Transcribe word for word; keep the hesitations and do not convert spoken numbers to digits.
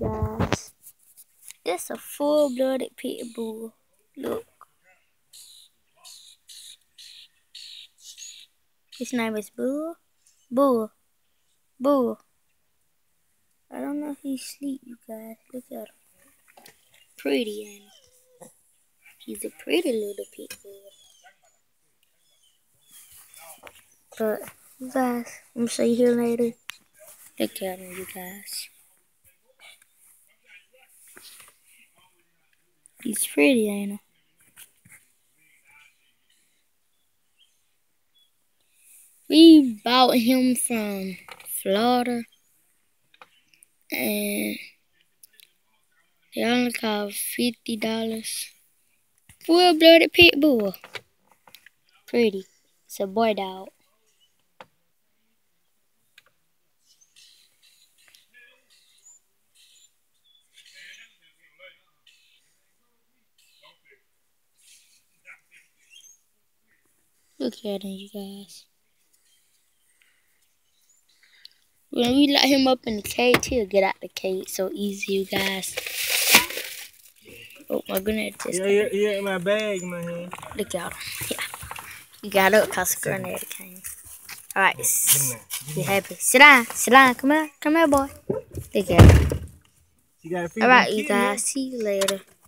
guys. It's a full-blooded pit bull. Look. His name is Bull. Bull. Bull. I don't know if he's asleep, you guys. Look at him. Pretty, ain't he? He's a pretty little pit bull. But, you guys, I'm gonna show you here later. Look at him, you guys. He's pretty, ain't he? We bought him from Florida, and they only cost fifty dollars. Full-blooded pit bull. Pretty. It's a boy dog. Look at him, you guys. When we let him up in the cage, he'll get out the cage so easy, you guys. Oh my goodness. Yeah, yeah, yeah, in my bag, in my hand. Look at him. Yeah. He got up because the grenade came. Alright. Be happy. Sit down. Sit down. Come here. Come here, boy. Look at him. Alright, you guys. See you later.